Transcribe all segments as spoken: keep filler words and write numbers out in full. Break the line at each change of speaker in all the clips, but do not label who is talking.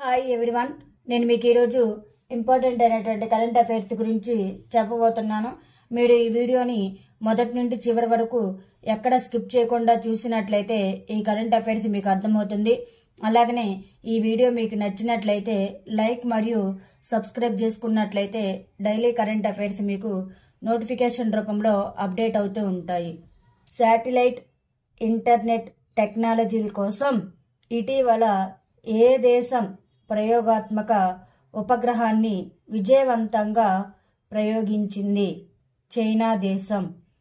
Hi everyone, నేను మీకు ఈరోజు ఇంపార్టెంట్ అయినటువంటి కరెంట్ అఫైర్స్ గురించి చెప్పబోతున్నాను. మీరు ఈ వీడియోని మొదటి నుండి చివరి వరకు ఎక్కడ స్కిప్ చేయకుండా చూసినట్లయితే ఈ కరెంట్ అఫైర్స్ మీకు అర్థమవుతుంది. అలాగనే ఈ వీడియో మీకు నచ్చినట్లయితే లైక్ మరియు సబ్స్క్రైబ్ చేసుకున్నట్లయితే డైలీ కరెంట్ అఫైర్స్ మీకు నోటిఫికేషన్ రూపంలో అప్డేట్ అవుతూ ఉంటాయి. శాటిలైట్ ఇంటర్నెట్ టెక్నాలజీల కోసం ఇటీవల ఏ దేశం ప్రయోగాత్మక ఉపగ్రహాన్ని విజయవంతంగా ప్రయోగించింది? చైనా దేశం.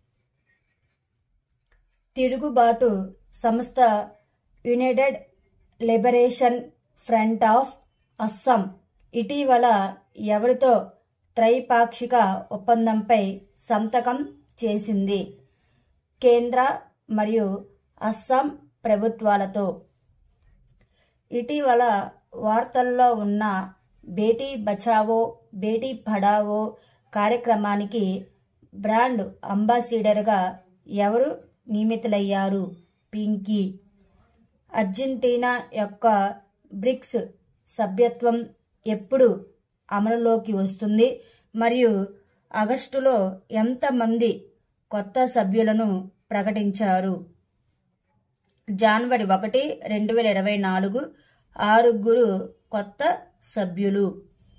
తిరుగుబాటు సంస్థ united liberation front of Assam ఇటీవల ఎవరితో త్రైపాక్షిక ఒప్పందంపై సంతకం చేసింది? కేంద్ర మరియు అస్సాం ప్రభుత్వాలతో. ఇటీవల వార్తల్లో ఉన్న బేటీ బచావో బేటీ పడావో కార్యక్రమానికి బ్రాండ్ అంబాసిడర్గా ఎవరు నియమితులయ్యారు? పింకీ. అర్జెంటీనా యొక్క బ్రిక్స్ సభ్యత్వం ఎప్పుడు అమలులోకి వస్తుంది మరియు ఆగస్టులో ఎంతమంది కొత్త సభ్యులను ప్రకటించారు? జనవరి ఒకటి రెండు వేల ఇరవై నాలుగు ఆరుగురు కొత్త సభ్యులు.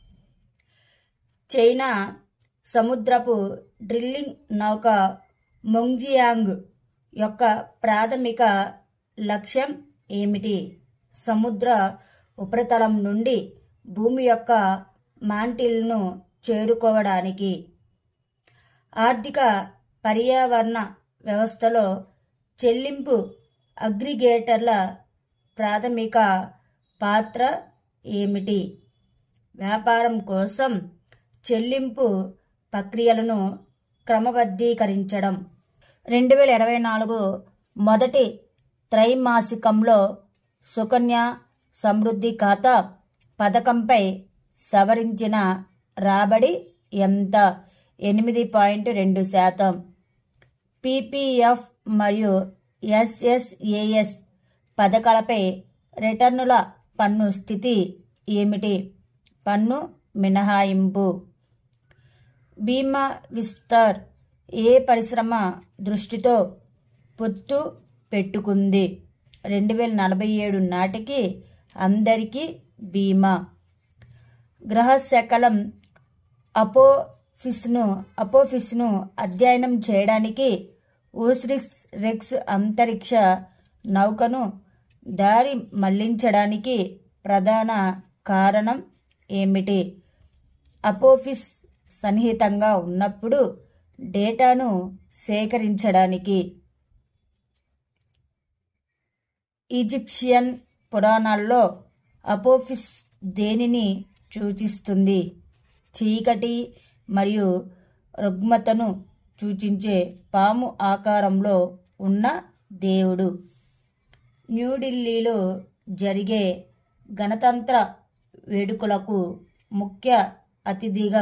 చైనా సముద్రపు డ్రిల్లింగ్ నౌక మొంగ్జియాంగ్ యొక్క ప్రాథమిక లక్ష్యం ఏమిటి? సముద్ర ఉపరితలం నుండి భూమి యొక్క మాంటిల్ను చేరుకోవడానికి. ఆర్థిక పర్యావరణ వ్యవస్థలో చెల్లింపు అగ్రిగేటర్ల ప్రాథమిక పాత్ర ఏమిటి? వ్యాపారం కోసం చెల్లింపు ప్రక్రియలను క్రమబద్ధీకరించడం. రెండు వేల ఇరవై నాలుగు మొదటి త్రైమాసికంలో సుకన్య సమృద్ధి ఖాతా పథకంపై సవరించిన రాబడి ఎంత? ఎనిమిది పాయింట్ రెండు శాతం. పీపీఎఫ్ మరియు ఎస్ఎస్ఏఎస్ పథకాలపై రిటర్నుల పన్ను స్థితి ఏమిటి? పన్ను మినహాయింపు. బీమా విస్తార్ ఏ పరిశ్రమ దృష్టితో పొత్తు పెట్టుకుంది? రెండు వేల నలభై ఏడు నాటికి అందరికీ బీమా. గ్రహశకలం అపోఫిస్ను అపోఫిస్ను అధ్యయనం చేయడానికి ఓసిరిస్ రెక్స్ అంతరిక్ష నౌకను దారి మళ్లించడానికి ప్రధాన కారణం ఏమిటి? అపోఫిస్ సన్నిహితంగా ఉన్నప్పుడు డేటాను సేకరించడానికి. ఈజిప్షియన్ పురాణాల్లో అపోఫిస్ దేనిని సూచిస్తుంది? చీకటి మరియు రుగ్మతను సూచించే పాము ఆకారంలో ఉన్న దేవుడు. న్యూఢిల్లీలో జరిగే గణతంత్ర వేడుకలకు ముఖ్య అతిథిగా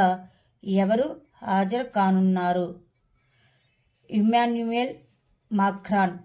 ఎవరు హాజరు కానున్నారు? Emmanuel Macron.